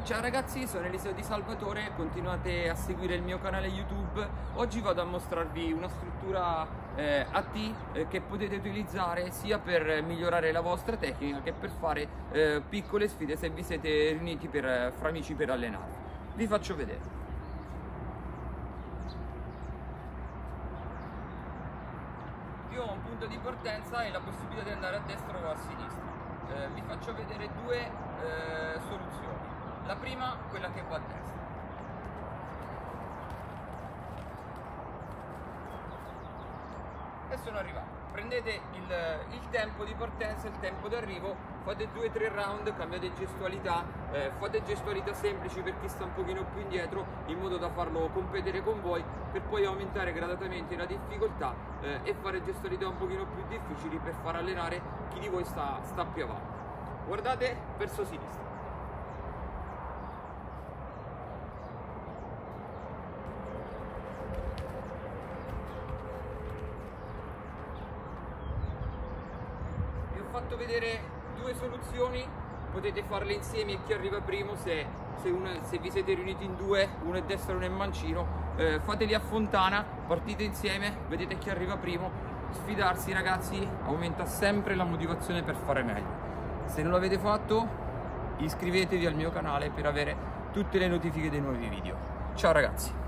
Ciao ragazzi, sono Eliseo Di Salvatore, continuate a seguire il mio canale YouTube. Oggi vado a mostrarvi una struttura a T che potete utilizzare sia per migliorare la vostra tecnica che per fare piccole sfide se vi siete riuniti fra amici per allenarvi. Vi faccio vedere. Io ho un punto di partenza e la possibilità di andare a destra o a sinistra. Vi faccio vedere due soluzioni. La prima, quella che va a destra. E sono arrivato. Prendete il tempo di partenza e il tempo d'arrivo, fate 2-3 round, cambiate gestualità, fate gestualità semplici per chi sta un pochino più indietro, in modo da farlo competere con voi, per poi aumentare gradatamente la difficoltà e fare gestualità un pochino più difficili per far allenare chi di voi sta più avanti. Guardate verso sinistra. Ho fatto vedere due soluzioni, potete farle insieme e chi arriva primo, se vi siete riuniti in due, uno è destra e uno è mancino, fateli a fontana, partite insieme, vedete chi arriva primo. Sfidarsi ragazzi aumenta sempre la motivazione per fare meglio. Se non l'avete fatto, iscrivetevi al mio canale per avere tutte le notifiche dei nuovi video. Ciao ragazzi!